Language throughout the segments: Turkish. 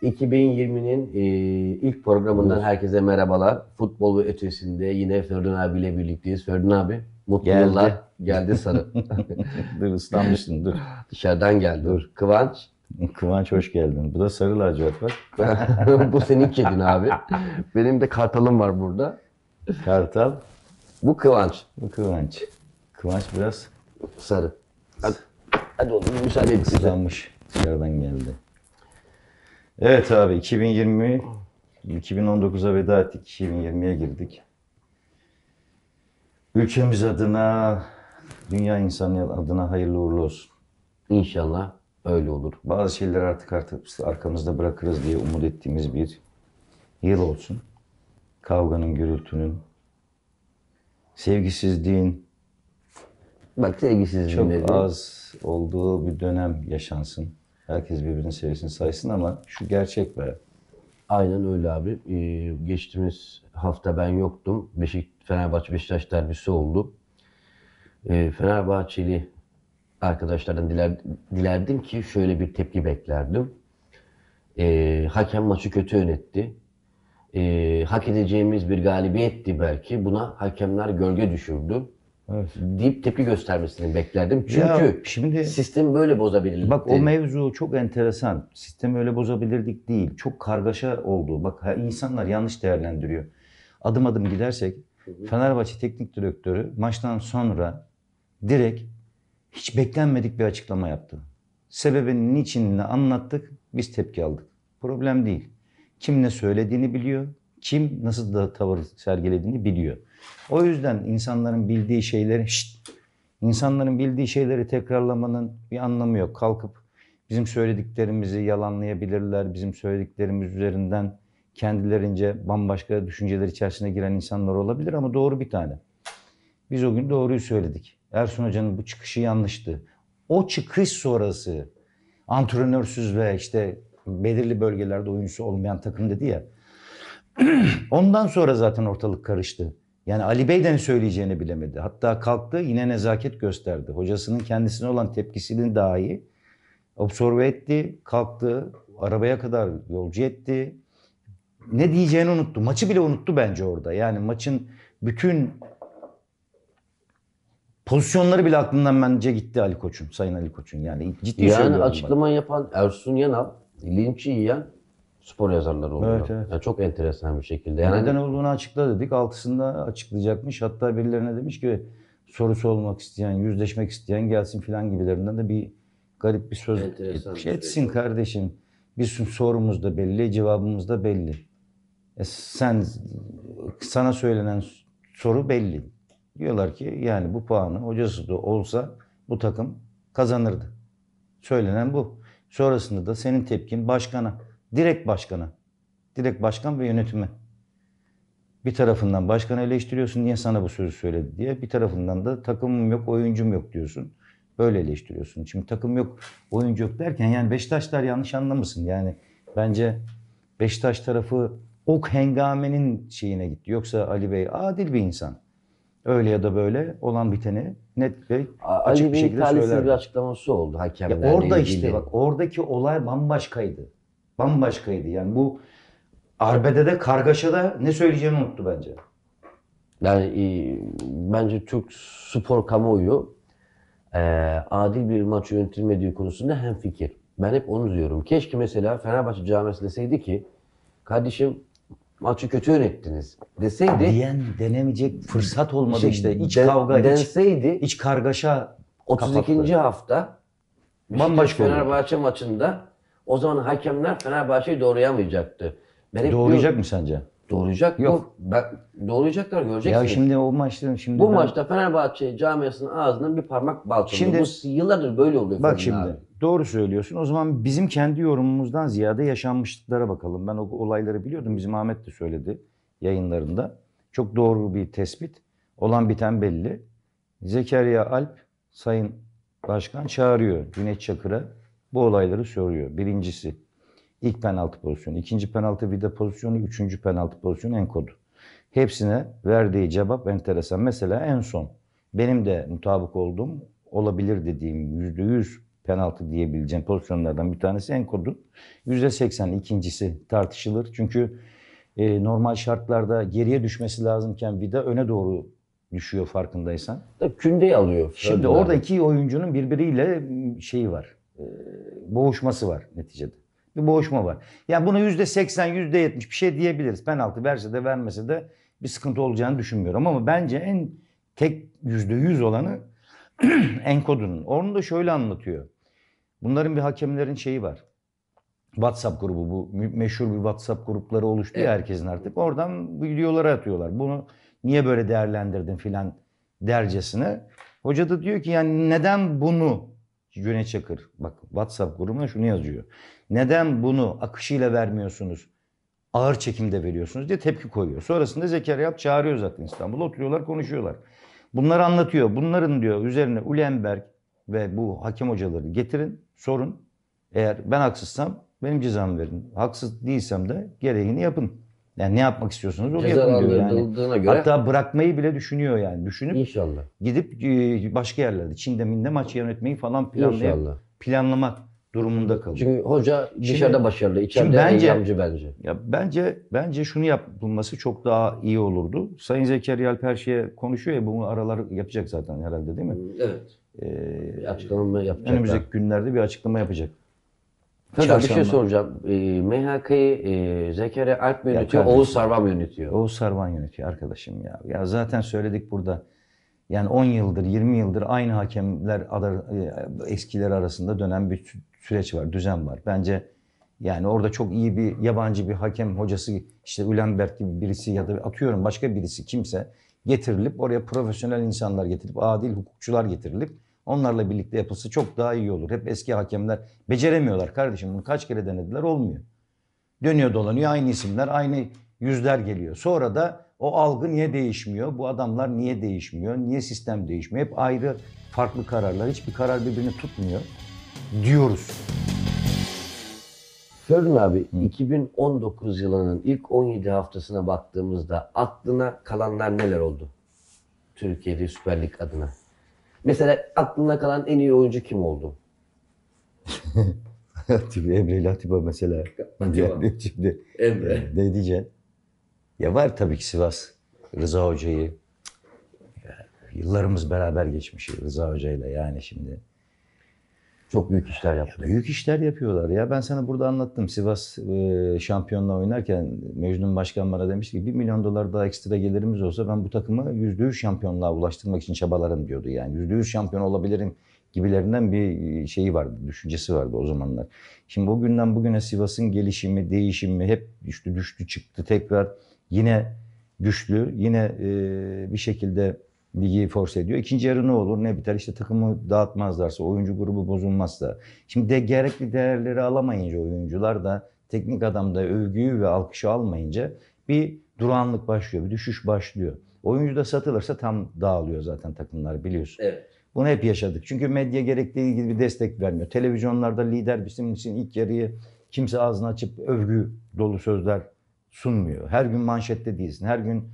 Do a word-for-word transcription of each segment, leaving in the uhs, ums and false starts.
iki bin yirminin e, ilk programından Dur. herkese merhabalar. Futbol ve ötesinde yine Ferdun abiyle birlikteyiz. Ferdun abi, mutlu Geldi. yıllar. Geldi sarı. Dur ıslanmışsın dur. Dışarıdan geldi. Dur. Kıvanç, Kıvanç hoş geldin. Bu da sarı lacivert bak. bu senin kedin abi. Benim de kartalım var burada. Kartal. Bu Kıvanç, Bu Kıvanç. Kıvanç biraz sarı. Hadi, hadi oğlum müsaade et bize. ıslanmış. Dışarıdan geldi. Evet abi iki bin yirmi iki bin on dokuza veda ettik. iki bin yirmiye girdik. Ülkemiz adına, dünya insanlığı adına hayırlı uğurlu olsun. İnşallah öyle olur. Bazı şeyleri artık artık arkamızda bırakırız diye umut ettiğimiz bir yıl olsun. Kavganın, gürültünün, sevgisizliğin Bak sevgisizliğin çok dedi. az olduğu bir dönem yaşansın. Herkes birbirini sevsin, saysın ama şu gerçek be. Aynen öyle abi. Ee, geçtiğimiz hafta ben yoktum. Beşik, Fenerbahçe Beşiktaş derbisi oldu. Ee, Fenerbahçeli arkadaşlardan diler, dilerdim ki şöyle bir tepki beklerdim. Ee, hakem maçı kötü yönetti. Ee, hak edeceğimiz bir galibiyetti belki. Buna hakemler gölge düşürdü. Evet. Deyip tepki göstermesini beklerdim. Ya Çünkü şimdi sistem böyle bozabilirdi. bak o mevzu çok enteresan. Sistemi öyle bozabilirdik değil. Çok kargaşa oldu. Bak ha, insanlar yanlış değerlendiriyor. Adım adım gidersek Fenerbahçe Teknik Direktörü maçtan sonra direkt hiç beklenmedik bir açıklama yaptı. Sebebini, niçinini anlattık, biz tepki aldık. Problem değil. Kim ne söylediğini biliyor, kim nasıl da tavır sergilediğini biliyor. O yüzden insanların bildiği şeyleri, şşt, insanların bildiği şeyleri tekrarlamanın bir anlamı yok. Kalkıp bizim söylediklerimizi yalanlayabilirler, bizim söylediklerimiz üzerinden kendilerince bambaşka düşünceler içerisine giren insanlar olabilir ama doğru bir tane. Biz o gün doğruyu söyledik. Ersun Hoca'nın bu çıkışı yanlıştı. O çıkış sonrası antrenörsüz ve işte belirli bölgelerde oyuncusu olmayan takım dedi ya. Ondan sonra zaten ortalık karıştı. Yani Ali Bey de ne söyleyeceğini bilemedi. Hatta kalktı yine nezaket gösterdi. Hocasının kendisine olan tepkisini dahi absorbe etti. Kalktı arabaya kadar yolcu etti. Ne diyeceğini unuttu. Maçı bile unuttu bence orada. Yani maçın bütün pozisyonları bile aklından bence gitti Ali Koç'un, Sayın Ali Koç'un. Yani ciddi Yani söylüyorum açıklama yapan Ersun Yanal, linçi yiyen spor yazarları oluyor. Evet, evet. Yani çok enteresan bir şekilde. bak. Yani Neden olduğunu açıkla dedik. Altısında açıklayacakmış. Hatta birilerine demiş ki sorusu olmak isteyen, yüzleşmek isteyen gelsin filan gibilerinden de bir garip bir söz Enteresan etmiş. bir Etsin süreç oldu. kardeşim. Bir sorumuz da belli, cevabımız da belli. E sen, sana söylenen soru belli. Diyorlar ki yani bu puanı hocası da olsa bu takım kazanırdı. Söylenen bu. Sonrasında da senin tepkin başkana. Direkt başkana. Direkt başkan ve yönetime. Bir tarafından başkanı eleştiriyorsun niye sana bu sözü söyledi diye. Bir tarafından da takımım yok, oyuncum yok diyorsun. Böyle eleştiriyorsun. Şimdi takım yok, oyuncu yok derken yani Beşiktaşlar yanlış anlamasın. Yani bence Beşiktaş tarafı ok hengamenin şeyine gitti. Yoksa Ali Bey adil bir insan. Öyle ya da böyle olan biteni net ve A- açık Ali bir Bey'in şekilde talihsiz bir söylerdi. açıklaması oldu Ya hakemlerle orada ilgili. işte bak oradaki olay bambaşkaydı. Bambaşkaydı. Yani bu arbedede, kargaşada ne söyleyeceğini unuttu bence. Yani e, bence Türk spor kamuoyu e, adil bir maç yönetilmediği konusunda hemfikir. Ben hep onu diyorum. Keşke mesela Fenerbahçe camiası deseydi ki kardeşim maçı kötü yönettiniz deseydi. Diyen denemeyecek fırsat olmadı işte. İç de- kavga, iç, denseydi iç kargaşa otuz ikinci kapattı. hafta Bambaşka olurdu. Fenerbahçe maçında o zaman hakemler Fenerbahçe'yi doğrayamayacaktı. Ben hep Doğrayacak diyorum, mı sence? doğrayacak Yok. bu. Ben, doğrayacaklar göreceksiniz. Ya şimdi o maçta şimdi Bu ben- maçta Fenerbahçe camiasının ağzından bir parmak balçaladı. Şimdi- Bu yıllardır böyle oluyor. Bak Ferdinand şimdi abi. doğru söylüyorsun. O zaman bizim kendi yorumumuzdan ziyade yaşanmışlıklara bakalım. Ben o olayları biliyordum. Bizim Ahmet de söyledi yayınlarında. Çok doğru bir tespit. Olan biten belli. Zekeriya Alp Sayın Başkan çağırıyor Cüneyt Çakır'a bu olayları soruyor. Birincisi ilk penaltı pozisyonu, ikinci penaltı vida pozisyonu, üçüncü penaltı pozisyonu enkodu. Hepsine verdiği cevap enteresan. Mesela en son benim de mutabık olduğum olabilir dediğim yüzde yüz penaltı diyebileceğim pozisyonlardan bir tanesi Enkod'un. yüzde seksen ikincisi tartışılır. Çünkü e, normal şartlarda geriye düşmesi lazımken Vida öne doğru düşüyor farkındaysan. Tabii kündeyi alıyor. Şimdi Ferdinand. orada iki oyuncunun birbiriyle şeyi var. E, boğuşması var neticede. Bir boğuşma var. Yani buna yüzde seksen, yüzde yetmiş bir şey diyebiliriz. Penaltı verse de vermese de bir sıkıntı olacağını düşünmüyorum. Ama bence en tek yüzde yüz olanı Enkodu'nun. Onu da şöyle anlatıyor. Bunların bir hakemlerin şeyi var. WhatsApp grubu, bu meşhur bir WhatsApp grupları oluştu ya Evet. herkesin artık. Oradan videoları atıyorlar. Bunu niye böyle değerlendirdin filan dercesine. Hoca da diyor ki yani neden bunu Cüneyt Çakır bak WhatsApp grubuna şunu yazıyor. Neden bunu akışıyla vermiyorsunuz? Ağır çekimde veriyorsunuz diye tepki koyuyor. Sonrasında Zekeriya Alp çağırıyor zaten İstanbul'a. Oturuyorlar konuşuyorlar. Bunları anlatıyor. Bunların diyor üzerine Ulenberg ve bu hakem hocaları getirin sorun. Eğer ben haksızsam benim cezamı verin. Haksız değilsem de gereğini yapın. Yani ne yapmak istiyorsunuz onu yapın diyor yani. Cezalandırıldığına göre Hatta bırakmayı bile düşünüyor yani. Düşünüp inşallah. gidip e, başka yerlerde Çin'de minde maç yönetmeyi falan planlayıp İnşallah. planlamak durumunda kalıyor. Çünkü hoca dışarıda Şimdi- başarılı, şimdi içeride bence- eyyamcı bence. Ya bence bence şunu yapılması çok daha iyi olurdu. Sayın Zekeriya Alp her şeye konuşuyor ya bunu aralar yapacak zaten herhalde değil mi? Evet. Ee, Bir açıklama mı yapacaklar? önümüzdeki günlerde bir açıklama yapacak. Hocam bir şey Çarşamba. soracağım. E, M H K'yı e, Zekeriya Alp mi Ya yönetiyor, kardeşim. Oğuz Sarvan mı yönetiyor? Oğuz Sarvan yönetiyor arkadaşım ya. Ya zaten söyledik burada. Yani on yıldır, yirmi yıldır aynı hakemler adı- e, eskiler arasında dönen bir sü- süreç var, düzen var. Bence yani orada çok iyi bir yabancı bir hakem hocası işte Ulenberg gibi birisi ya da atıyorum başka birisi kimse getirilip oraya profesyonel insanlar getirip adil hukukçular getirilip onlarla birlikte yapılsa çok daha iyi olur. Hep eski hakemler beceremiyorlar kardeşim bunu kaç kere denediler olmuyor. Dönüyor dolanıyor aynı isimler, aynı yüzler geliyor. Sonra da o algı niye değişmiyor? Bu adamlar niye değişmiyor? Niye sistem değişmiyor? Hep ayrı farklı kararlar. Hiçbir karar birbirini tutmuyor diyoruz. Ferdinand abi, iki bin on dokuz yılının ilk on yedi haftasına baktığımızda aklına kalanlar neler oldu? Türkiye'de Süper Lig adına. Mesela aklına kalan en iyi oyuncu kim oldu? Emre ile Atiba mesela. Yani şimdi Emre. e, ne diyeceksin? Ya var tabii ki Sivas. Rıza Hoca'yı. Ya, yıllarımız beraber geçmiş Rıza Hoca'yla yani şimdi. Çok büyük işler yaptı. Büyük işler yapıyorlar ya. Ben sana burada anlattım. Sivas e, şampiyonla oynarken Mecnun Başkan bana demişti ki bir milyon dolar daha ekstra gelirimiz olsa ben bu takımı yüzde yüz şampiyonluğa ulaştırmak için çabalarım diyordu. Yani yüzde yüz şampiyon olabilirim gibilerinden bir şeyi vardı, düşüncesi vardı o zamanlar. Şimdi o günden bugüne Sivas'ın gelişimi, değişimi hep düştü, düştü, çıktı tekrar yine güçlü, yine e, bir şekilde ligi force ediyor. İkinci yarı ne olur ne biter işte takımı dağıtmazlarsa, oyuncu grubu bozulmazsa. Şimdi de gerekli değerleri alamayınca oyuncular da teknik adam da övgüyü ve alkışı almayınca bir durağanlık başlıyor, bir düşüş başlıyor. Oyuncu da satılırsa tam dağılıyor zaten takımlar biliyorsun. Evet. Bunu hep yaşadık. Çünkü medya gerektiği gibi bir destek vermiyor. Televizyonlarda lider bizim için ilk yarıyı kimse ağzını açıp övgü dolu sözler sunmuyor. Her gün manşette değilsin. Her gün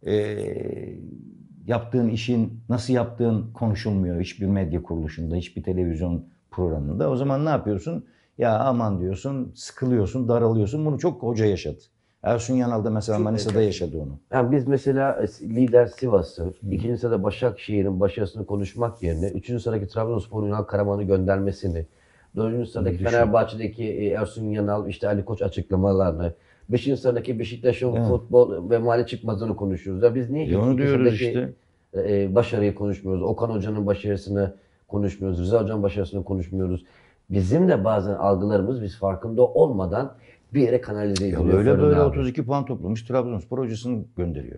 eee yaptığın işin nasıl yaptığın konuşulmuyor hiçbir medya kuruluşunda, hiçbir televizyon programında. O zaman ne yapıyorsun? Ya aman diyorsun, sıkılıyorsun, daralıyorsun. Bunu çok hoca yaşadı. Ersun Yanal da mesela Çok Manisa'da evet. yaşadı onu. Yani biz mesela lider Sivas'ı, ikinci sırada Başakşehir'in başarısını konuşmak yerine, üçüncü sıradaki Trabzonspor Ünal Karaman'ı göndermesini, dördüncü sıradaki Düşün. Fenerbahçe'deki e, Ersun Yanal, işte Ali Koç açıklamalarını, beşinci sıradaki Beşiktaş'ın Evet. futbol ve mali çıkmazını konuşuyoruz. Ya biz niye E onu ikinci diyoruz sıradaki, işte. e, başarıyı konuşmuyoruz? Okan Hoca'nın başarısını konuşmuyoruz, Rıza Hoca'nın başarısını konuşmuyoruz. Bizim de bazen algılarımız biz farkında olmadan bir yere kanalize Ya ediliyor. böyle Ferdinand böyle abi. otuz iki puan toplamış Trabzonspor hocasını gönderiyor.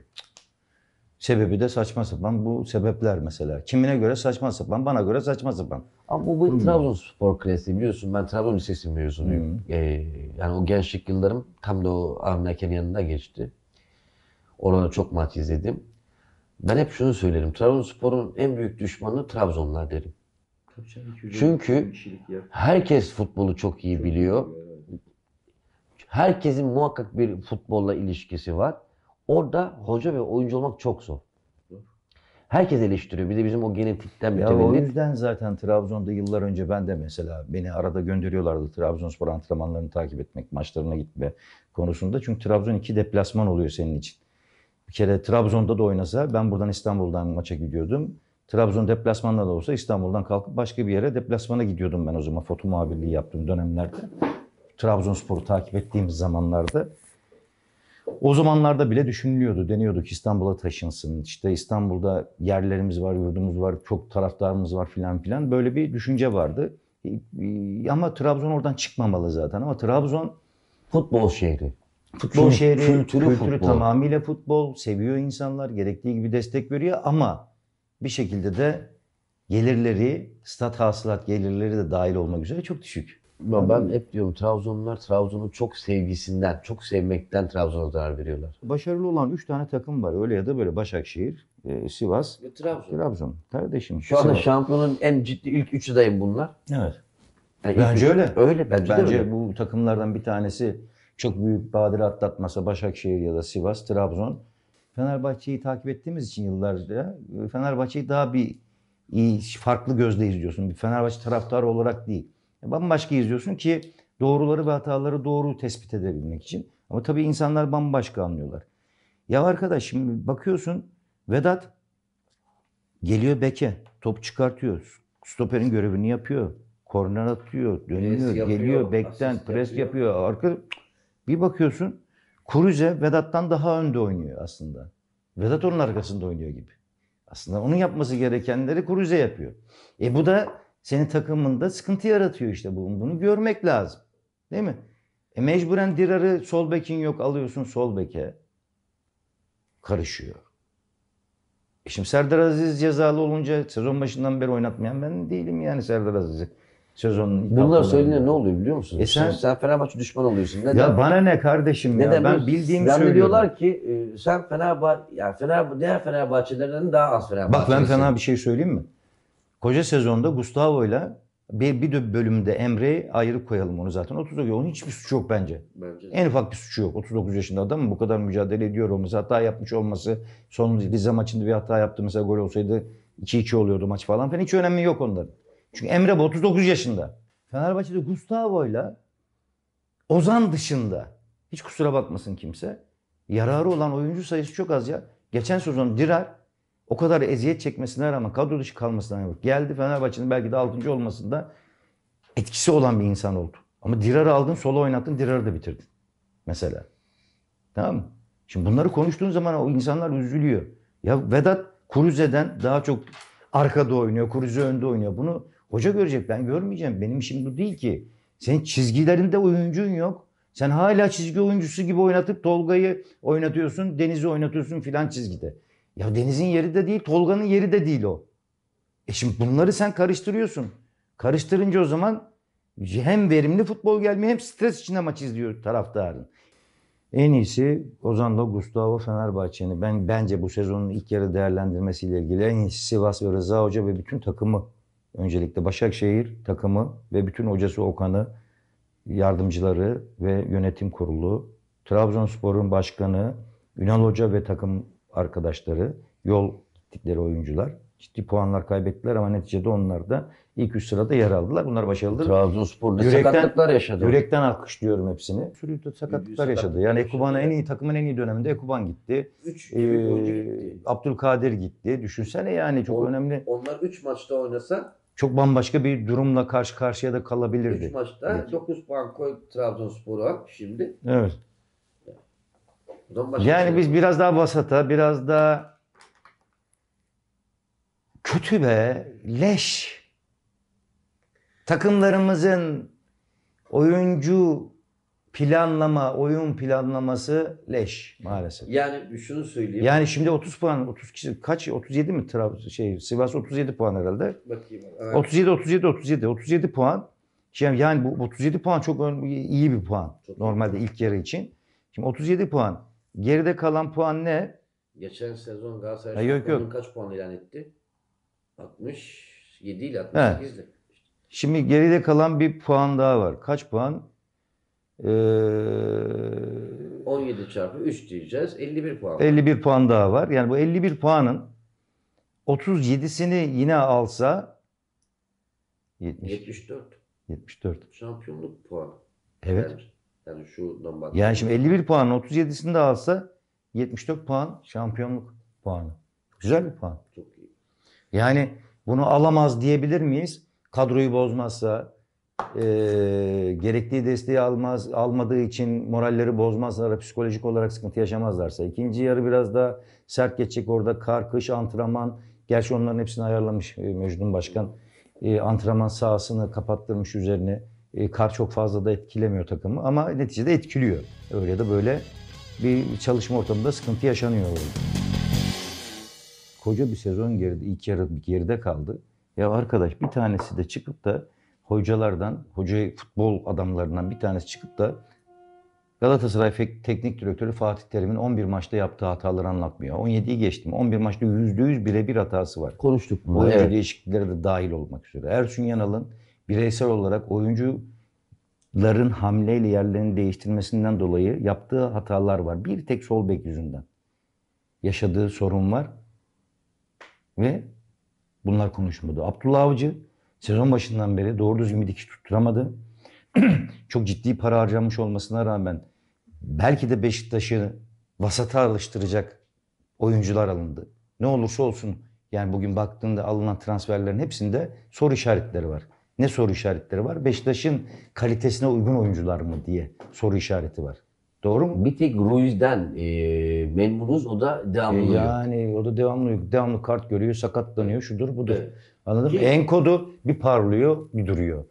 Sebebi de saçma sapan bu sebepler mesela. Kimine göre saçma sapan, bana göre saçma sapan. Ama bu, bu Trabzonspor klasiği biliyorsun ben Trabzon Lisesi mezunuyum. Ee, yani o gençlik yıllarım tam da o Avni Aker'in yanında geçti. Orada çok maç izledim. Ben hep şunu söylerim. Trabzonspor'un en büyük düşmanı Trabzonlar derim. Çünkü herkes futbolu çok iyi biliyor. Herkesin muhakkak bir futbolla ilişkisi var. Orada hoca ve oyuncu olmak çok zor. Herkes eleştiriyor. Bir de bizim o genetikten Ya o mütevellit. yüzden zaten Trabzon'da yıllar önce ben de mesela beni arada gönderiyorlardı Trabzonspor antrenmanlarını takip etmek, maçlarına gitme konusunda. Çünkü Trabzon iki deplasman oluyor senin için. Bir kere Trabzon'da da oynasa ben buradan İstanbul'dan maça gidiyordum. Trabzon deplasmanla da olsa İstanbul'dan kalkıp başka bir yere deplasmana gidiyordum ben o zaman foto muhabirliği yaptığım dönemlerde. Trabzonspor'u takip ettiğimiz zamanlarda. O zamanlarda bile düşünülüyordu. Deniyorduk İstanbul'a taşınsın. İşte İstanbul'da yerlerimiz var, yurdumuz var, çok taraftarımız var filan filan. Böyle bir düşünce vardı. Ama Trabzon oradan çıkmamalı zaten. Ama Trabzon Futbol şehri. futbol Kült- şehri, kültürü kültürü futbol. tamamıyla futbol. Seviyor insanlar, gerektiği gibi destek veriyor. Ama bir şekilde de gelirleri, stat hasılat gelirleri de dahil olmak üzere çok düşük. Ben, ben hep diyorum Trabzonlular Trabzon'un çok sevgisinden, çok sevmekten Trabzon'a zarar veriyorlar. Başarılı olan üç tane takım var. Öyle ya da böyle Başakşehir, e, Sivas, Ve Trabzon. Trabzon. Kardeşim. Şu anda Sivas. şampiyonun en ciddi ilk üçü dayım bunlar. Evet. Yani ilk Bence üç- öyle. Öyle bence, de Bence öyle. bu takımlardan bir tanesi çok büyük badire atlatmasa Başakşehir ya da Sivas, Trabzon. Fenerbahçe'yi takip ettiğimiz için yıllarca Fenerbahçe'yi daha bir iyi, farklı gözle izliyorsun. Bir Fenerbahçe taraftarı olarak değil. Bambaşka izliyorsun ki doğruları ve hataları doğru tespit edebilmek için. Ama tabii insanlar bambaşka anlıyorlar. Ya arkadaş şimdi bakıyorsun Vedat geliyor beke, top çıkartıyor. Stoperin görevini yapıyor. Korner atıyor, dönüyor, Pres yapıyor, geliyor, bekten asist pres yapıyor. yapıyor. Arka bir bakıyorsun Kruse Vedat'tan daha önde oynuyor aslında. Vedat onun arkasında oynuyor gibi. Aslında onun yapması gerekenleri Kruse yapıyor. E bu da senin takımında sıkıntı yaratıyor işte. Bunu, bunu görmek lazım. Değil mi? E mecburen Dirar'ı sol bekin yok alıyorsun sol beke. Karışıyor. E şimdi Serdar Aziz cezalı olunca sezon başından beri oynatmayan ben değilim yani Serdar Aziz'i. Sezonun ilk Bunlar haftalarında. söylediğinde ne oluyor biliyor musun? E sen- sen, sen Fenerbahçe düşman oluyorsun. Neden? Ya bana ne kardeşim ya? Neden? Ben biliyor musun? bildiğimi Zannediyorlar söylüyorum. ki e, sen Fenerbahçe, yani Fener, diğer Fenerbahçelerden daha az Bak Fenerbahçelisin. ben fena bir şey söyleyeyim mi? Koca sezonda Gustavo'yla bir, bir de bölümde Emre'yi ayrı koyalım onu zaten. otuz dokuz onun hiçbir suçu yok bence. Bence de. En ufak bir suçu yok. otuz dokuz yaşında adam bu kadar mücadele ediyor olması, hata yapmış olması. Son Rize maçında bir hata yaptı mesela gol olsaydı iki iki oluyordu maç falan filan. Hiç önemi yok onların. Çünkü Emre bu otuz dokuz yaşında. Fenerbahçe'de Gustavo'yla Ozan dışında hiç kusura bakmasın kimse. Yararı olan oyuncu sayısı çok az ya. Geçen sezon Dirar o kadar eziyet çekmesine rağmen kadro dışı kalmasına rağmen geldi Fenerbahçe'nin belki de altıncı olmasında etkisi olan bir insan oldu. Ama Dirar'ı aldın, sola oynattın, Dirar'ı da bitirdin. Mesela. Tamam mı? Şimdi bunları konuştuğun zaman o insanlar üzülüyor. Ya Vedat Kruse'den daha çok arkada oynuyor, Kruse önde oynuyor. Bunu hoca görecek, ben görmeyeceğim. Benim işim bu değil ki. Senin çizgilerinde oyuncun yok. Sen hala çizgi oyuncusu gibi oynatıp Tolga'yı oynatıyorsun, Deniz'i oynatıyorsun filan çizgide. Ya Deniz'in yeri de değil, Tolga'nın yeri de değil o. E şimdi bunları sen karıştırıyorsun. Karıştırınca o zaman hem verimli futbol gelmiyor hem stres içinde maç izliyor taraftarın. En iyisi Ozan'la Gustavo Fenerbahçe'nin ben bence bu sezonun ilk yarı değerlendirmesiyle ilgili en iyisi Sivas ve Rıza Hoca ve bütün takımı. Öncelikle Başakşehir takımı ve bütün hocası Okan'ı, yardımcıları ve yönetim kurulu, Trabzonspor'un başkanı, Ünal Hoca ve takım arkadaşları, yol gittikleri oyuncular. Ciddi puanlar kaybettiler ama neticede onlar da ilk üç sırada yer aldılar. Bunlar başarılıdır. Trabzonspor'da Yürekten- sakatlıklar yaşadı. Yürekten alkışlıyorum hepsini. Sürü de sakatlıklar yaşadı. Yani Ekuban'a en iyi takımın en iyi döneminde Ekuban gitti. üç Ee, gitti. Abdülkadir gitti. Düşünsene yani çok O- önemli. Onlar üç maçta oynasa Çok bambaşka bir durumla karşı karşıya da üç kalabilirdi. maçta Evet. dokuz puan koy Trabzonspor'a şimdi. Evet. Buradan başka Yani şey biz yok. biraz daha vasata, biraz daha kötü be, leş. Takımlarımızın oyuncu planlama, oyun planlaması leş maalesef. Yani şunu söyleyeyim. Yani şimdi otuz puan, otuz kişi kaç? otuz yedi mi Trabzon şey Sivas otuz yedi puan herhalde. Bakayım. Evet. otuz yedi otuz yedi otuz yedi otuz yedi puan. Şimdi yani bu otuz yedi puan çok ön- iyi bir puan. Çok iyi. Normalde ilk yarı için. Şimdi otuz yedi puan. Geride kalan puan ne? Geçen sezon Galatasaray Ha, yok, yok. şampiyonluğunu kaç puan ilan etti? altmış yedi ile altmış sekizdi. Şimdi geride kalan bir puan daha var. Kaç puan? Ee, on yedi çarpı üç diyeceğiz. elli bir puan. elli bir puan daha var. Yani bu elli bir puanın otuz yedisini yine alsa yetmiş, yetmiş dört yetmiş dört. şampiyonluk puanı. Evet. Yani, yani şuradan bak. Yani şimdi elli bir puanın otuz yedisini de alsa yetmiş dört puan şampiyonluk puanı. Güzel bir puan. Çok iyi. Yani bunu alamaz diyebilir miyiz? Kadroyu bozmazsa, e, gerektiği desteği almaz, almadığı için moralleri bozmazlar, psikolojik olarak sıkıntı yaşamazlarsa. İkinci yarı biraz da sert geçecek orada. Kar, kış, antrenman. Gerçi onların hepsini ayarlamış e, Mecnun Başkan. E, antrenman sahasını kapattırmış üzerine. E, kar çok fazla da etkilemiyor takımı ama neticede etkiliyor. Öyle ya da böyle bir çalışma ortamında sıkıntı yaşanıyor orada. Koca bir sezon geride, ilk yarı geride kaldı. Ya arkadaş bir tanesi de çıkıp da hocalardan, hoca futbol adamlarından bir tanesi çıkıp da Galatasaray Teknik Direktörü Fatih Terim'in on bir maçta yaptığı hataları anlatmıyor. on yediyi geçtim. on bir maçta yüzde yüz birebir hatası var. Konuştuk bunu. Oyuncu Evet. değişiklikleri de dahil olmak üzere. Ersun Yanal'ın bireysel olarak oyuncuların hamleyle yerlerini değiştirmesinden dolayı yaptığı hatalar var. Bir tek sol bek yüzünden yaşadığı sorun var. Ve bunlar konuşmadı. Abdullah Avcı sezon başından beri doğru düzgün bir dikiş tutturamadı. Çok ciddi para harcamış olmasına rağmen belki de Beşiktaş'ı vasata alıştıracak oyuncular alındı. Ne olursa olsun yani bugün baktığında alınan transferlerin hepsinde soru işaretleri var. Ne soru işaretleri var? Beşiktaş'ın kalitesine uygun oyuncular mı diye soru işareti var. Doğru mu? Bir tek Ruiz'den e, memnunuz. O da E devamlı. yani o da devamlı devamlı kart görüyor, sakatlanıyor, şudur budur. Evet. Anladın mı? Ki- Enkodu bir parlıyor, bir duruyor.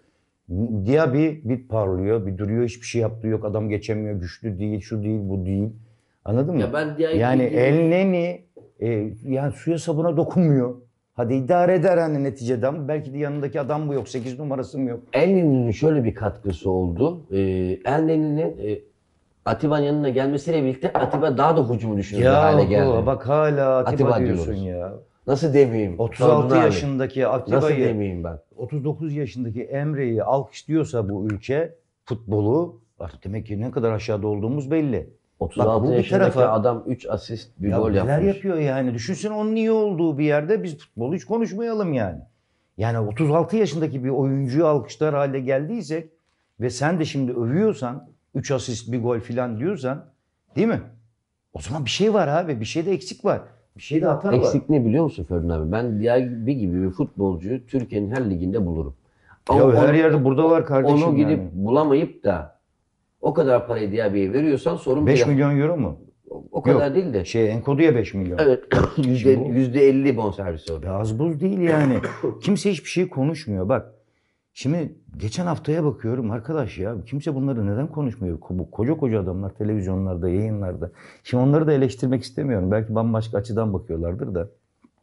Diaby bir parlıyor, bir duruyor, hiçbir şey yaptığı yok. Adam geçemiyor, güçlü değil, şu değil, bu değil. Anladın mı? Ya ben Diaby yani gibi- Elneny e, yani suya sabuna dokunmuyor. Hadi idare eder hani neticede ama belki de yanındaki adam bu yok, sekiz numarası mı yok? Elneny'nin şöyle bir katkısı oldu. Ee, Elneny'nin e, Atiba'nın yanına gelmesiyle birlikte Atiba daha da hücumu düşünür hale geldi. Ya bak hala Atiba, Atiba diyorsun diyoruz. ya. Nasıl demeyeyim? otuz Sordun altı abi. yaşındaki Nasıl Atiba'yı demeyeyim ben? otuz dokuz yaşındaki Emre'yi alkışlıyorsa bu ülke futbolu artık demek ki ne kadar aşağıda olduğumuz belli. otuz Bak altı bu bir yaşındaki tarafa- adam üç asist bir Ya gol neler yapmış. yapıyor yani? Düşünsene onun iyi olduğu bir yerde biz futbolu hiç konuşmayalım yani. Yani otuz altı yaşındaki bir oyuncuyu alkışlar hale geldiysek ve sen de şimdi övüyorsan üç asist bir gol falan diyorsan değil mi? O zaman bir şey var abi. Bir şeyde eksik var. Bir şeyde hata var. Eksik ne biliyor musun Ferdinand abi? Ben Diaby gibi bir futbolcuyu Türkiye'nin her liginde bulurum. Ya Ama her onu- yerde burada var kardeşim Onu gidip yani. bulamayıp da o kadar parayı Diaby'ye veriyorsan sorun beş bir milyon euro mu? O kadar Yok. değil de. Şey Enkodu'ya beş milyon. Evet. Yüzde, Şimdi bu- yüzde elli bonservisi orada. Ya az buz değil yani. Kimse hiçbir şey konuşmuyor. Bak şimdi geçen haftaya bakıyorum arkadaş ya kimse bunları neden konuşmuyor? Bu koca koca adamlar televizyonlarda, yayınlarda. Şimdi onları da eleştirmek istemiyorum. Belki bambaşka açıdan bakıyorlardır da.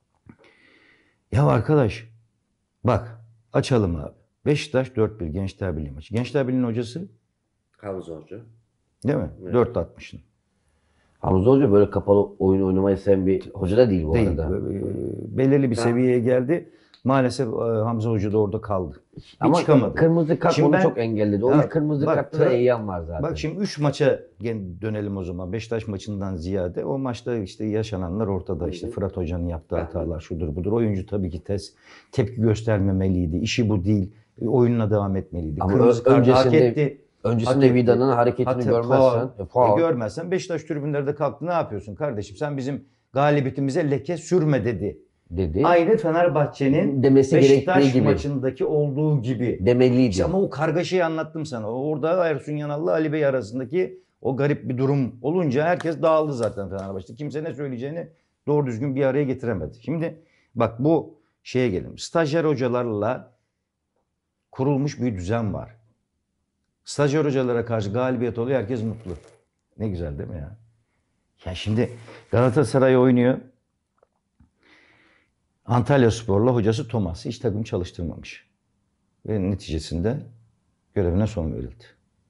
Ya arkadaş bak açalım abi. Beşiktaş dört bir Gençler Birliği maçı. Gençler Birliği'nin hocası Hamza Hoca. değil mi? Evet. dört altmışın. Hamza Hoca böyle kapalı oyun oynamayı seven bir hoca da değil bu Değil. arada. Ee, Belirli bir Ha. seviyeye geldi. Maalesef e, Hamza Hoca da orada kaldı. Bir Ama çıkamadı. kırmızı kart Şimdi onu ben- çok engelledi. O Ya ilk kırmızı bak, kartta da tra- Eyyam var zaten. Bak şimdi üç maça gen- dönelim o zaman. Beşiktaş maçından ziyade o maçta işte yaşananlar ortada. İşte Hı hı. Fırat Hoca'nın yaptığı Hı hı. hatalar şudur budur. Oyuncu tabii ki tez, tepki göstermemeliydi. İşi bu değil. E, Oyununa devam etmeliydi. Ama Kırmızı ö- kartı hak öncesinde- etti. Öncesinde hak etti. Vida'nın hareketini Hatta görmezsen. faul. e, faul. E, görmezsen Beşiktaş tribünlerde kalktı. Ne yapıyorsun kardeşim? Sen bizim galibiyetimize leke sürme dedi. dedi. Aynı Fenerbahçe'nin Demesi Beşiktaş gerektiği gibi. maçındaki olduğu gibi. Demeliydi. İşte ama o kargaşayı anlattım sana. Orada Ersun Yanal'la Ali Bey arasındaki o garip bir durum olunca herkes dağıldı zaten Fenerbahçe'de. Kimse ne söyleyeceğini doğru düzgün bir araya getiremedi. Şimdi bak bu şeye gelelim. Stajyer hocalarla kurulmuş bir düzen var. Stajyer hocalara karşı galibiyet oluyor. Herkes mutlu. Ne güzel değil mi ya? Ya şimdi Galatasaray oynuyor. Antalyaspor'la hocası Thomas hiç takım çalıştırmamış. Ve neticesinde görevine son verildi.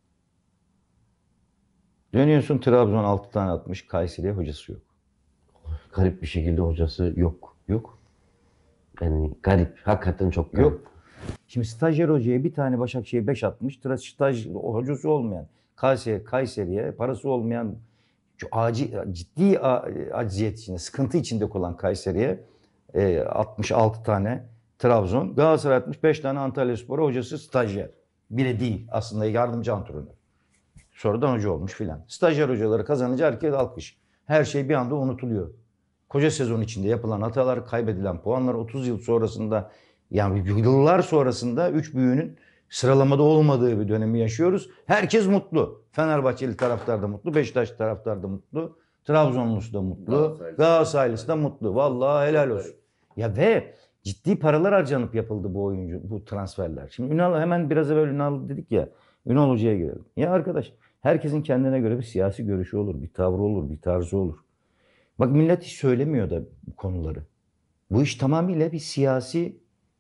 Dönüyorsun Trabzon altı tane atmış. Kayseri'ye hocası yok. Garip bir şekilde hocası yok. Yok. Yani garip. Hakikaten çok garip. Yok. Şimdi stajyer hocaya bir tane Başakşehir beş atmış. Tra- Staj hocası olmayan Kayseri, Kayseri'ye parası olmayan çok acil, ciddi a- acziyet içinde, sıkıntı içinde olan Kayseri'ye e, altmış altı tane Trabzon. Galatasaray altmış beş tane Antalyaspor hocası stajyer. Bile değil. Aslında yardımcı antrenör. Sonradan hoca olmuş filan. Stajyer hocaları kazanınca herkes alkış. Her şey bir anda unutuluyor. Koca sezon içinde yapılan hatalar, kaybedilen puanlar otuz yıl sonrasında, yani yıllar sonrasında üç büyüğünün sıralamada olmadığı bir dönemi yaşıyoruz. Herkes mutlu. Fenerbahçeli taraftar da mutlu, Beşiktaş taraftar da mutlu, Trabzonlusu da mutlu, Galatasaraylısı. Galatasaraylısı da mutlu. Vallahi helal olsun. Ya ve ciddi paralar harcanıp yapıldı bu oyuncu, bu transferler. Şimdi Ünal, hemen biraz evvel Ünal dedik ya, Ünal Hoca'ya gelelim. Ya arkadaş, herkesin kendine göre bir siyasi görüşü olur, bir tavrı olur, bir tarzı olur. Bak millet hiç söylemiyor da bu konuları. Bu iş tamamıyla bir siyasi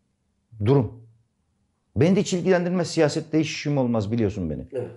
durum. Beni de hiç ilgilendirmez, siyasette hiç işim olmaz, biliyorsun beni. Evet.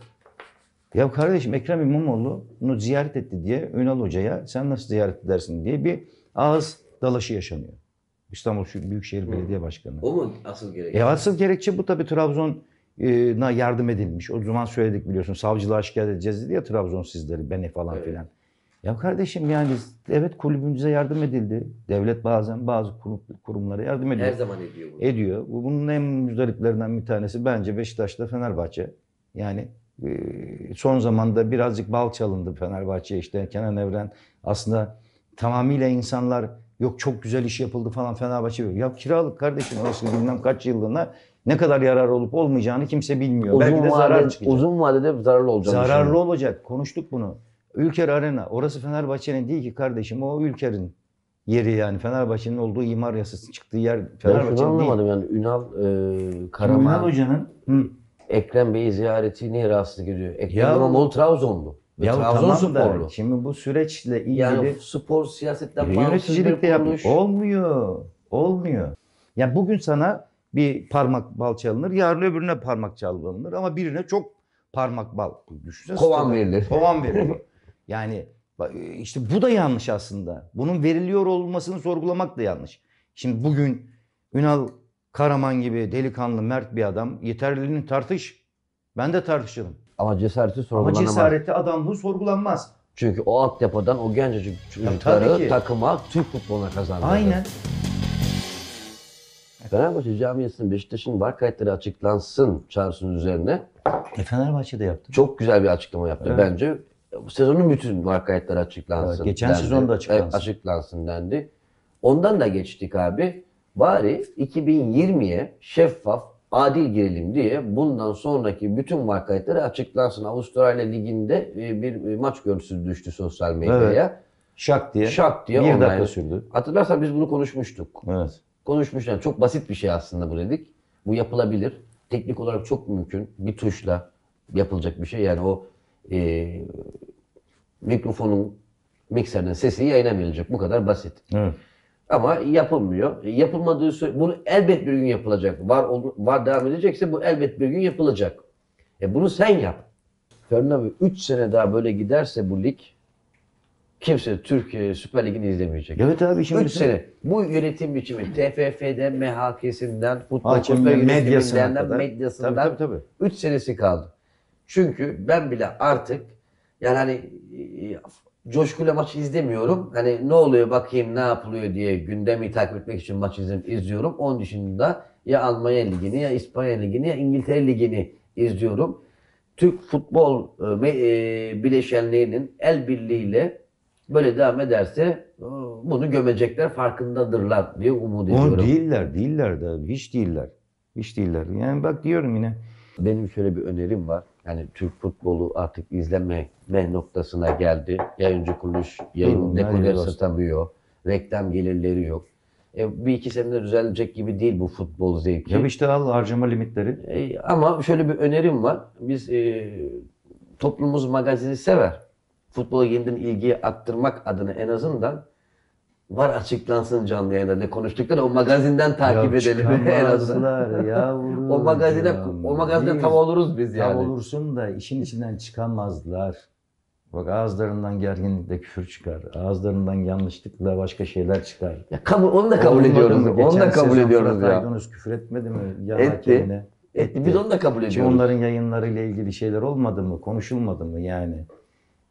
Ya kardeşim, Ekrem İmamoğlu'nu ziyaret etti diye Ünal Hoca'ya sen nasıl ziyaret edersin diye bir ağız dalaşı yaşanıyor. İstanbul Büyükşehir Belediye Başkanı. O mu asıl gerekçe? E asıl gerekçe bu tabii. Trabzon'a yardım edilmiş. O zaman söyledik, biliyorsun. Savcılığa şikayet edeceğiz dedi ya Trabzon sizleri, beni falan Evet. filan. Ya kardeşim, yani evet, kulübümüze yardım edildi. Devlet bazen bazı kurum, kurumlara yardım ediyor. Her zaman ediyor bunu. Ediyor. Bunun en müzdariplerinden bir tanesi bence Beşiktaş'ta Fenerbahçe. Yani e, son zamanda birazcık bal çalındı Fenerbahçe'ye, işte Kenan Evren. Aslında tamamıyla insanlar yok çok güzel iş yapıldı falan Fenerbahçe. Ya kiralık kardeşim, orası bilmem kaç yıllığına ne kadar yarar olup olmayacağını kimse bilmiyor. Uzun Belki de vadede, zarar çıkacak. uzun vadede zararlı olacak. Zararlı olacak. Konuştuk bunu. Ülker Arena. Orası Fenerbahçe'nin değil ki kardeşim. O Ülker'in yeri yani. Fenerbahçe'nin olduğu imar yasası çıktığı yer Ben şunu Fenerbahçe'nin değil. anlamadım yani Ünal e, Ünal Karaman Hoca'nın hı. Ekrem Bey'i ziyareti niye rahatsızlık ediyor? Ekrem Ya- İmamoğlu Trabzonlu. Ve Ya Trabzon tamam da sporlu. şimdi bu süreçle ilgili Yani spor siyasetten bağımsız bir yöneticilikte yap. kuruluş. Olmuyor. Olmuyor. Ya bugün sana bir parmak bal çalınır, yarın öbürüne parmak çalınır ama birine çok parmak bal. Düşünsene. Kovan verilir. Kovan verilir. Yani bak, işte bu da yanlış aslında. Bunun veriliyor olmasını sorgulamak da yanlış. Şimdi bugün Ünal Karaman gibi delikanlı, mert bir adam, yeterliliğini tartış. Ben de tartışırım. Ama cesareti Ama sorgulanamaz. cesareti, adamlığı sorgulanmaz. Çünkü o altyapıdan o gencecik tabii çocukları ki. takıma, Türk futboluna kazandırdı. Aynen. Fenerbahçe camiasının Beşiktaş'ın var kayıtları açıklansın çağrısının üzerine E Fenerbahçe'de yaptı. çok güzel bir açıklama yaptı Evet. bence. Bu sezonun bütün var kayıtları açıklansın. Evet, geçen dendi. sezon da açıklansın. Evet, açıklansın dendi. Ondan da geçtik abi. Bari iki bin yirmiye şeffaf, adil girelim diye bundan sonraki bütün var kayıtları açıklansın. Avustralya Ligi'nde e, bir maç görüntüsü düştü sosyal medyaya. Şak diye. Şak diye bir online. dakika sürdü. Hatırlarsan biz bunu konuşmuştuk. Evet. Konuşmuşlar. Çok basit bir şey aslında bu dedik. Bu yapılabilir. Teknik olarak çok mümkün. Bir tuşla yapılacak bir şey. Yani o e, mikrofonun, mikserden sesi yayına verilecek. Bu kadar basit. Evet. Ama yapılmıyor. Yapılmadığı sü- bunu elbet bir gün yapılacak. Var ol- var devam edecekse bu elbet bir gün yapılacak. E bunu sen yap. Fernando üç sene daha böyle giderse bu lig kimse Türkiye Süper Ligi'ni izlemeyecek. Evet abi, şimdi üç sene. Bu yönetim biçimi T F F'den, M H K'sinden, futbol Hakemden, kulüpleri medyasına yönetiminden, kadar. medyasından Tabii, tabii, tabii. üç senesi kaldı. Çünkü ben bile artık yani hani e, coşkuyla maç izlemiyorum. Hani ne oluyor bakayım ne yapılıyor diye gündemi takip etmek için maç izlem, izliyorum. Onun dışında ya Almanya Ligi'ni ya İspanya Ligi'ni ya İngiltere Ligi'ni izliyorum. Türk Futbol e, me- e, Bileşenliği'nin el birliğiyle böyle devam ederse e, bunu gömecekler, farkındadırlar diye umut ediyorum. O değiller, değiller de. Hiç değiller. Hiç değiller. Yani bak diyorum yine. Benim şöyle bir önerim var. Yani Türk futbolu artık izlenme noktasına geldi. Yayıncı kuruluş yayın Hı, dekoleri hayırlı olsun. satamıyor. Reklam gelirleri yok. E, bir iki senede düzelecek gibi değil bu futbol zevki. Ya işte al harcama limitleri. E, ama şöyle bir önerim var. Biz e, toplumumuz magazini sever. Futbola yeniden ilgiyi arttırmak adına en azından var açıklansın canlı yayında ne konuştukları o magazinden takip Ya edelim en azından. çıkamazlar yavrum. O magazine o magazine Biz tam oluruz biz yani. Tam olursun da işin içinden çıkamazlar. Bak ağızlarından gerginlikle küfür çıkar. Ağızlarından yanlışlıkla başka şeyler çıkar. Ya kabul, onu da kabul Olmadı ediyoruz. mı? Onu Geçen da kabul sezon ediyoruz Fırat ya. Aydınus küfür etmedi mi? Yan Etti. hakemine? Etti. Biz onu da kabul Şimdi ediyoruz. onların yayınlarıyla ilgili şeyler olmadı mı? Konuşulmadı mı yani?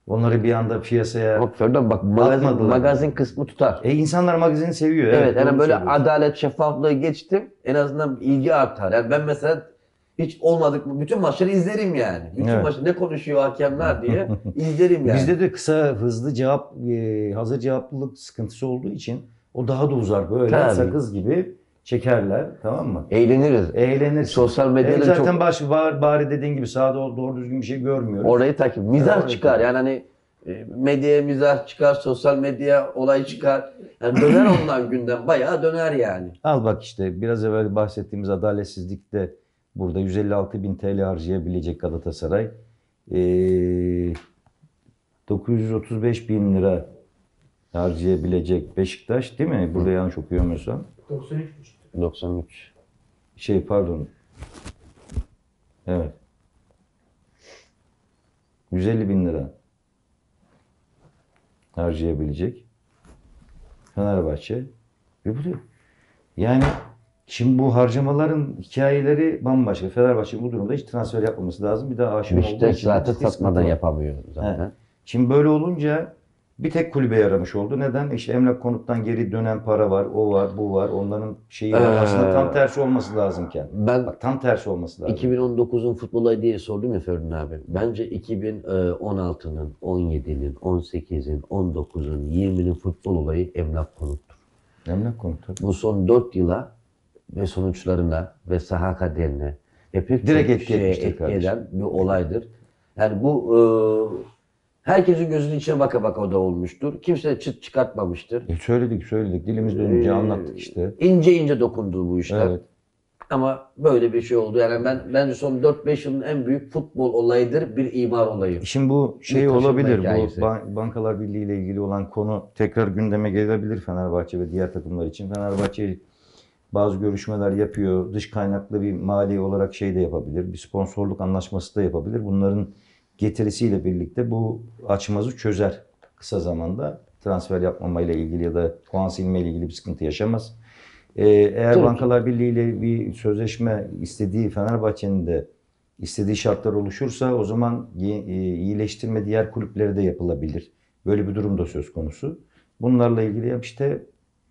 Onları bir anda piyasaya... Bak Ferdan bak magazin, Atmadılar. magazin kısmı tutar. E insanlar magazini seviyor. Evet, Evet, yani doğru böyle söylüyorsun. adalet, şeffaflığı geçtim. En azından ilgi artar. Yani ben mesela hiç olmadık mı bütün maçları izlerim yani. Bütün Evet. maçı ne konuşuyor hakemler diye izlerim yani. Bizde de kısa hızlı cevap, e, hazır cevaplılık sıkıntısı olduğu için o daha da uzar. Böyle Tabii. sakız gibi çekerler, tamam mı? Eğleniriz. Eğlenir. Sosyal medyada E, zaten çok- baş, bari, bari dediğin gibi sahada doğru düzgün bir şey görmüyoruz. Orayı takip. Mizah Orayı çıkar. takip. Yani hani e, medyaya mizah çıkar, sosyal medya olay çıkar. Yani döner ondan gündem. Bayağı döner yani. Al bak işte biraz evvel bahsettiğimiz adaletsizlikte burada yüz elli altı bin T L harcayabilecek Galatasaray. Ee, dokuz yüz otuz beş bin lira harcayabilecek Beşiktaş değil mi? Burada yanlış okuyamıyorsam. doksan üç buçuk. doksan üç. Şey pardon. Evet. yüz elli bin lira harcayabilecek Fenerbahçe. Ve bu da yani şimdi bu harcamaların hikayeleri bambaşka. Fenerbahçe bu durumda hiç transfer yapmaması lazım. Bir daha aşım olduğu Beşiktaş için zaten ciddi sıkıntı satmadan var. yapamıyor zaten. He. Şimdi böyle olunca bir tek kulübe yaramış oldu. Neden? İşte emlak konuttan geri dönen para var, o var, bu var. Onların şeyi var. Ee, Aslında tam tersi olması lazımken. Ben Bak tam tersi olması lazım. iki bin on dokuzun futbol ayı diye sordum ya Ferdi abi. Bence iki bin on altının, on yedinin, on sekizin, on dokuzun, yirminin futbol olayı emlak konuttur. Emlak konutu. Bu son dört yıla ve sonuçlarına ve saha kaderine ve pek Direkt çok etki şeye etmiştir etki kardeşim. eden bir olaydır. Yani bu e, herkesin gözünün içine baka baka o da olmuştur. Kimse de çıt çıkartmamıştır. E söyledik söyledik. Dilimiz dönünce Ee, anlattık işte. İnce ince dokundu bu işler. Evet. Ama böyle bir şey oldu. Yani ben bence son dört beş yılın en büyük futbol olayıdır. Bir imar olayı. Şimdi bu şey Bir taşınma olabilir. hikayesi. Bu ban- Bankalar Birliği ile ilgili olan konu tekrar gündeme gelebilir Fenerbahçe ve diğer takımlar için. Fenerbahçe bazı görüşmeler yapıyor. Dış kaynaklı bir mali olarak şey de yapabilir. Bir sponsorluk anlaşması da yapabilir. Bunların getirisiyle birlikte bu açmazı çözer kısa zamanda. Transfer yapmamayla ilgili ya da puan silme ile ilgili bir sıkıntı yaşamaz. Ee, eğer Tabii ki. Bankalar Birliği ile bir sözleşme istediği Fenerbahçe'nin de istediği şartlar oluşursa o zaman ye- e, iyileştirme diğer kulüplere de yapılabilir. Böyle bir durum da söz konusu. Bunlarla ilgili yap işte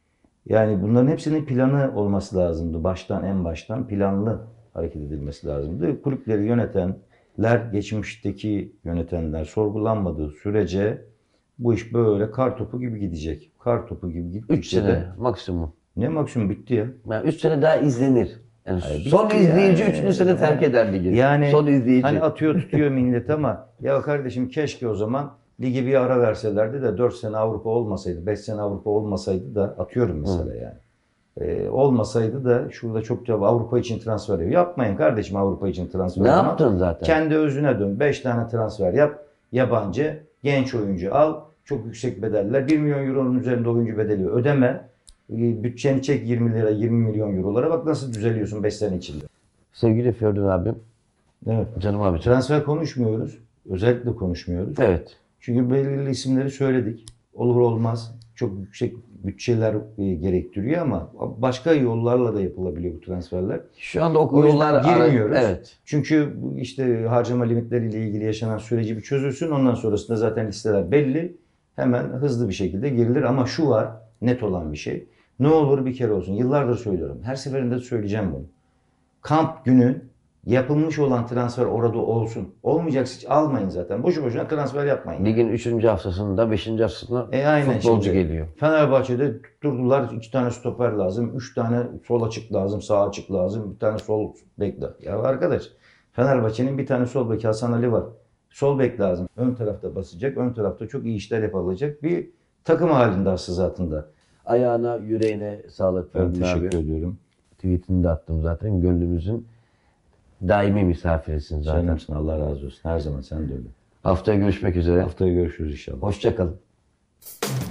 yani bunların hepsinin planı olması lazımdı. Baştan en baştan planlı hareket edilmesi lazımdı. Kulüpleri yönetenler, geçmişteki yönetenler sorgulanmadığı sürece bu iş böyle kar topu gibi gidecek. Kar topu gibi üç gittikçe sene de maksimum. ne maksimum bitti ya. Yani üç sene daha izlenir. Yani Hayır, son bitti izleyici yani. üçüncü sene terk eder ligi. Yani son izleyici. hani atıyor tutuyor millet ama ya kardeşim keşke o zaman ligi bir ara verselerdi de dört sene Avrupa olmasaydı, beş sene Avrupa olmasaydı da atıyorum mesela yani. Ee, olmasaydı da şurada çok cevap Avrupa için transfer yapıyor. Yapmayın kardeşim Avrupa için transfer. Ne yapma. yaptın zaten? Kendi özüne dön. beş tane transfer yap. Yabancı, genç oyuncu al. Çok yüksek bedeller. bir milyon euronun üzerinde oyuncu bedeli ödeme. Ee, Bütçeni çek yirmi lira, yirmi milyon eurolara. Bak nasıl düzeliyorsun beş sene içinde. Sevgili Ferdi abim, Evet. canım abicim. Transfer konuşmuyoruz. Özellikle konuşmuyoruz. Evet. Çünkü belirli isimleri söyledik. Olur olmaz. Çok yüksek bütçeler e, gerektiriyor ama başka yollarla da yapılabiliyor bu transferler. Şu anda o O yüzden yollar ara- girmiyoruz. Evet. Çünkü bu işte harcama limitleriyle ilgili yaşanan süreci bir çözülsün. Ondan sonrasında zaten listeler belli. Hemen hızlı bir şekilde girilir. Ama şu var, net olan bir şey. Ne olur bir kere olsun. Yıllardır söylüyorum. Her seferinde de söyleyeceğim bunu. Kamp günü yapılmış olan transfer orada olsun. Olmayacaksa hiç almayın zaten. Boşu boşuna transfer yapmayın. Ligin üçüncü haftasında, beşinci haftasında E aynen futbolcu şimdi. geliyor. Fenerbahçe'de tutturdular iki tane stoper lazım, üç tane sol açık lazım, sağ açık lazım, bir tane sol bek lazım. Ya arkadaş Fenerbahçe'nin bir tane sol beki Hasan Ali var. Sol bek lazım. Ön tarafta basacak, ön tarafta çok iyi işler yapılacak bir takım halinde aslında zatında. Ayağına, yüreğine sağlık Ben Ferdi abi. teşekkür ediyorum. Tweetini de attım zaten. Gönlümüzün daimi misafirisin zaten. Canımsın Allah razı olsun. Her zaman sen de öyle. Haftaya görüşmek üzere. Haftaya görüşürüz inşallah. Hoşça kalın.